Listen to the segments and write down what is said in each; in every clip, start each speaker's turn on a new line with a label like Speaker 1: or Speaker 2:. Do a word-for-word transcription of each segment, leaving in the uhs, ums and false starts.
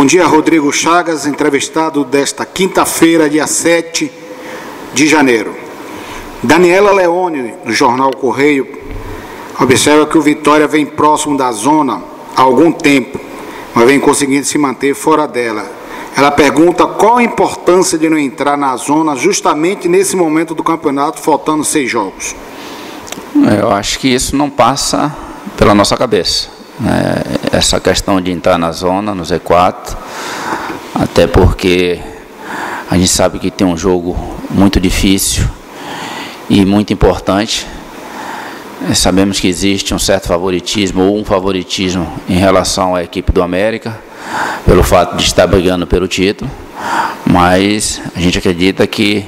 Speaker 1: Bom dia, Rodrigo Chagas, entrevistado desta quinta-feira, dia sete de janeiro. Daniela Leone, do jornal Correio, observa que o Vitória vem próximo da zona há algum tempo, mas vem conseguindo se manter fora dela. Ela pergunta qual a importância de não entrar na zona justamente nesse momento do campeonato, faltando seis jogos.
Speaker 2: Eu acho que isso não passa pela nossa cabeça, né? Essa questão de entrar na zona, no Z quatro, até porque a gente sabe que tem um jogo muito difícil e muito importante. Sabemos que existe um certo favoritismo ou um favoritismo em relação à equipe do América, pelo fato de estar brigando pelo título, mas a gente acredita que,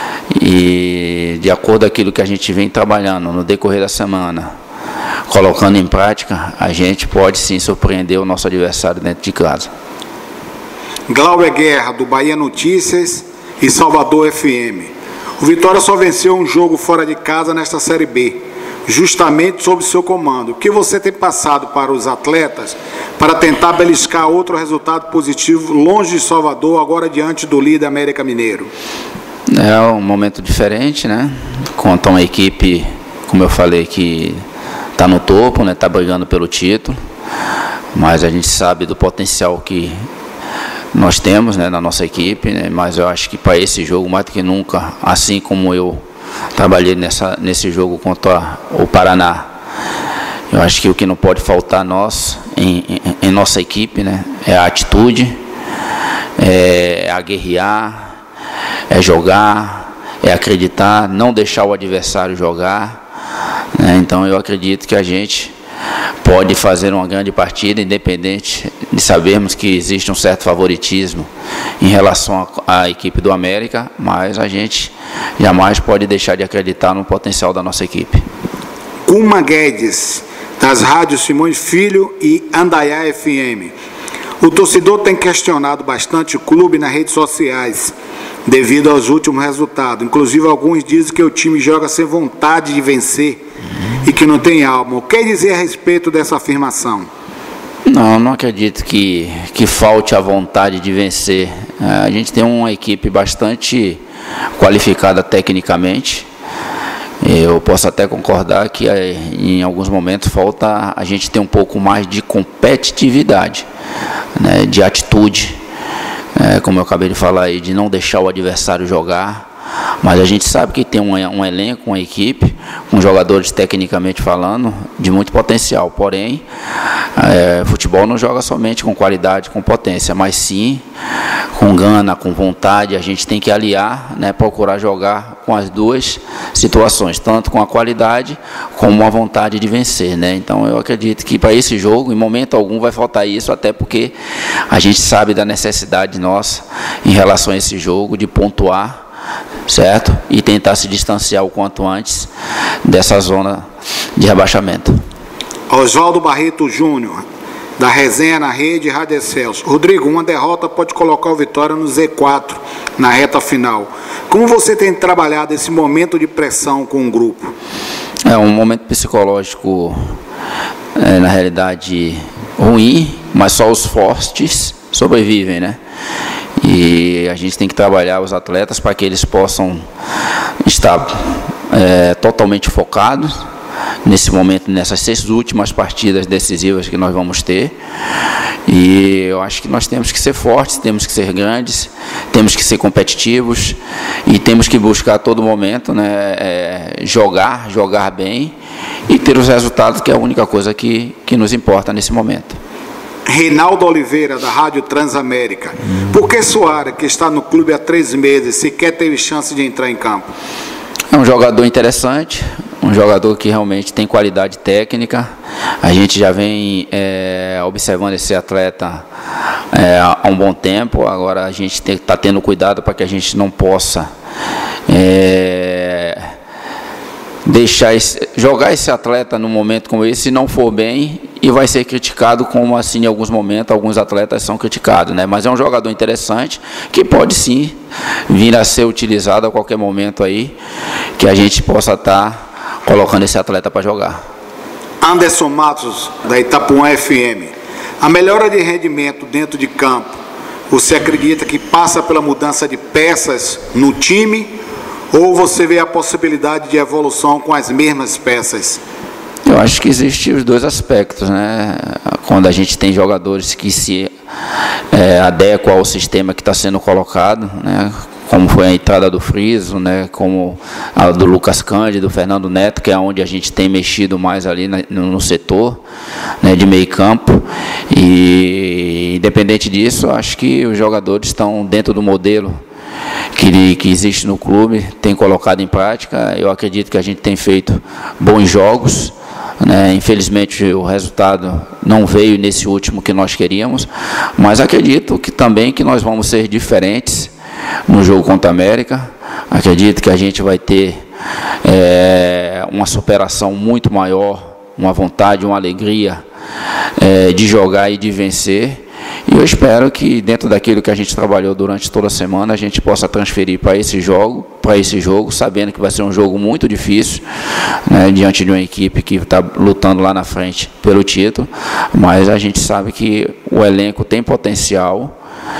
Speaker 2: e de acordo com aquilo que a gente vem trabalhando no decorrer da semana, colocando em prática, a gente pode sim surpreender o nosso adversário dentro de casa.
Speaker 1: Glauber Guerra, do Bahia Notícias e Salvador F M. O Vitória só venceu um jogo fora de casa nesta Série B, justamente sob seu comando. O que você tem passado para os atletas para tentar beliscar outro resultado positivo longe de Salvador, agora diante do líder América Mineiro?
Speaker 2: É um momento diferente, né? Contra uma equipe, como eu falei, que está no topo, né? Está brigando pelo título, mas a gente sabe do potencial que nós temos, né, na nossa equipe, né? Mas eu acho que para esse jogo, mais do que nunca, assim como eu trabalhei nessa, nesse jogo contra o Paraná, eu acho que o que não pode faltar nós, em, em, em nossa equipe, né, é a atitude, é aguerrear, é jogar, é acreditar, não deixar o adversário jogar, né? Então eu acredito que a gente pode fazer uma grande partida, independente de sabermos que existe um certo favoritismo em relação à equipe do América, mas a gente jamais pode deixar de acreditar no potencial da nossa equipe.
Speaker 1: Kuma Guedes, das rádios Simões Filho e Andaiá F M. O torcedor tem questionado bastante o clube nas redes sociais, devido aos últimos resultados. Inclusive, alguns dizem que o time joga sem vontade de vencer e que não tem alma. O que dizer a respeito dessa afirmação?
Speaker 2: Não, não acredito que, que falte a vontade de vencer. A gente tem uma equipe bastante qualificada tecnicamente. Eu posso até concordar que em alguns momentos falta a gente ter um pouco mais de competitividade, né, de atitude, é, como eu acabei de falar aí, de não deixar o adversário jogar. Mas a gente sabe que tem um, um elenco, uma equipe, com jogadores tecnicamente falando, de muito potencial. Porém, é, futebol não joga somente com qualidade, com potência, mas sim com gana, com vontade. A gente tem que aliar, né, procurar jogar com as duas situações, tanto com a qualidade como a vontade de vencer, né? Então eu acredito que para esse jogo, em momento algum, vai faltar isso, até porque a gente sabe da necessidade nossa em relação a esse jogo, de pontuar, certo? E tentar se distanciar o quanto antes dessa zona de rebaixamento.
Speaker 1: Oswaldo Barreto Júnior, da Resenha na Rede Rádio Excelsior. Rodrigo, uma derrota pode colocar o Vitória no Z quatro na reta final. Como você tem trabalhado esse momento de pressão com o grupo?
Speaker 2: É um momento psicológico, é, na realidade, ruim, mas só os fortes sobrevivem, né? E a gente tem que trabalhar os atletas para que eles possam estar é, totalmente focados nesse momento, nessas seis últimas partidas decisivas que nós vamos ter. E eu acho que nós temos que ser fortes, temos que ser grandes, temos que ser competitivos e temos que buscar a todo momento, né, é, jogar, jogar bem e ter os resultados, que é a única coisa que, que nos importa nesse momento.
Speaker 1: Reinaldo Oliveira, da Rádio Transamérica. Por que Soares, que está no clube há três meses, sequer teve chance de entrar em campo?
Speaker 2: É um jogador interessante, um jogador que realmente tem qualidade técnica. A gente já vem é, observando esse atleta é, há um bom tempo. Agora a gente está tendo cuidado para que a gente não possa é, deixar esse, jogar esse atleta num momento como esse, se não for bem, e vai ser criticado, como assim em alguns momentos alguns atletas são criticados, né? Mas é um jogador interessante que pode sim vir a ser utilizado a qualquer momento aí, que a gente possa estar colocando esse atleta para jogar.
Speaker 1: Anderson Matos, da Itapuã F M. A melhora de rendimento dentro de campo, você acredita que passa pela mudança de peças no time ou você vê a possibilidade de evolução com as mesmas peças?
Speaker 2: Eu acho que existem os dois aspectos, né? Quando a gente tem jogadores que se é, adequam ao sistema que está sendo colocado, né? Como foi a entrada do Friso, né? Como a do Lucas Cândido, do Fernando Neto, que é onde a gente tem mexido mais ali na, no, no setor, né, de meio campo. E independente disso, acho que os jogadores estão dentro do modelo que, que existe no clube, tem colocado em prática. Eu acredito que a gente tem feito bons jogos, né? Infelizmente o resultado não veio nesse último que nós queríamos, mas acredito que também que nós vamos ser diferentes no jogo contra a América. Acredito que a gente vai ter é, uma superação muito maior, uma vontade, uma alegria é, de jogar e de vencer. E eu espero que dentro daquilo que a gente trabalhou durante toda a semana, a gente possa transferir para esse jogo, para esse jogo, sabendo que vai ser um jogo muito difícil, né, diante de uma equipe que está lutando lá na frente pelo título, mas a gente sabe que o elenco tem potencial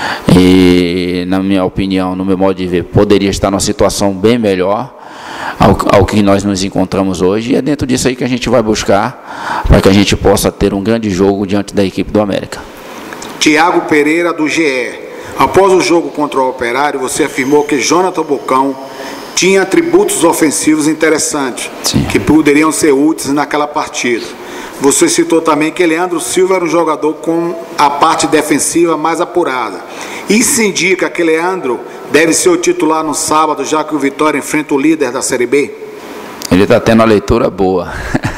Speaker 2: e, na minha opinião, no meu modo de ver, poderia estar numa situação bem melhor ao, ao que nós nos encontramos hoje, e é dentro disso aí que a gente vai buscar para que a gente possa ter um grande jogo diante da equipe do América.
Speaker 1: Tiago Pereira, do G E. Após o jogo contra o Operário, você afirmou que Jonathan Bocão tinha atributos ofensivos interessantes, Sim. que poderiam ser úteis naquela partida. Você citou também que Leandro Silva era um jogador com a parte defensiva mais apurada. Isso indica que Leandro deve ser o titular no sábado, já que o Vitória enfrenta o líder da Série B?
Speaker 2: Ele está tendo uma leitura boa.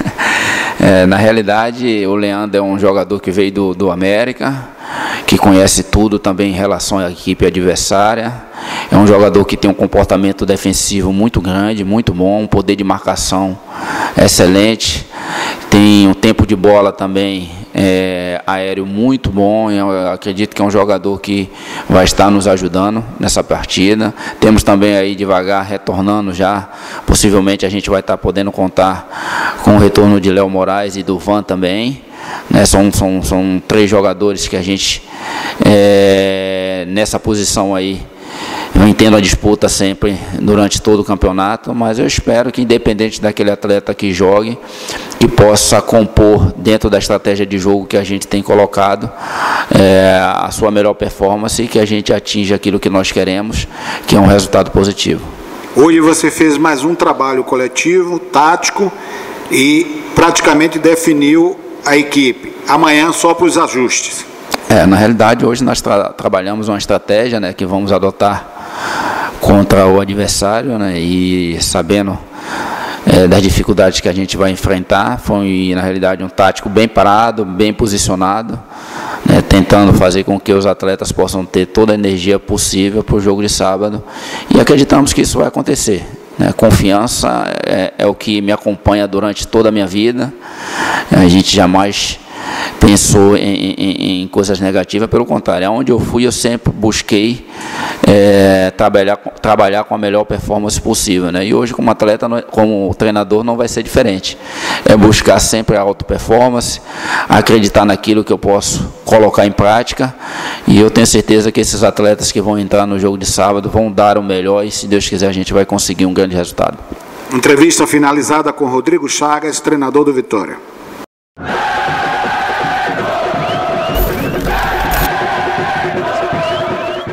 Speaker 2: É, na realidade, o Leandro é um jogador que veio do, do América, que conhece tudo também em relação à equipe adversária. É um jogador que tem um comportamento defensivo muito grande, muito bom, um poder de marcação excelente. Tem um tempo de bola também é, aéreo muito bom. Eu acredito que é um jogador que vai estar nos ajudando nessa partida. Temos também aí devagar retornando já. Possivelmente a gente vai estar podendo contar com o retorno de Léo Moraes e do Van também. Né, são, são, são três jogadores que a gente, é, nessa posição aí, eu entendo a disputa sempre durante todo o campeonato, mas eu espero que, independente daquele atleta que jogue, que possa compor dentro da estratégia de jogo que a gente tem colocado, é, a sua melhor performance e que a gente atinja aquilo que nós queremos, que é um resultado positivo.
Speaker 1: Hoje você fez mais um trabalho coletivo, tático, e praticamente definiu a equipe. Amanhã só para os ajustes.
Speaker 2: É, na realidade, hoje nós tra trabalhamos uma estratégia, né, que vamos adotar contra o adversário, né, e sabendo é, das dificuldades que a gente vai enfrentar. Foi, na realidade, um tático bem parado, bem posicionado, né, tentando fazer com que os atletas possam ter toda a energia possível para o jogo de sábado, e acreditamos que isso vai acontecer. Né, confiança é, é o que me acompanha durante toda a minha vida. A gente jamais pensou em, em, em coisas negativas, pelo contrário, aonde eu fui eu sempre busquei é, trabalhar, trabalhar com a melhor performance possível, né? E hoje como atleta, como treinador, não vai ser diferente, é buscar sempre a alta performance, acreditar naquilo que eu posso colocar em prática, e eu tenho certeza que esses atletas que vão entrar no jogo de sábado vão dar o melhor, e se Deus quiser a gente vai conseguir um grande resultado.
Speaker 1: Entrevista finalizada com Rodrigo Chagas, treinador do Vitória.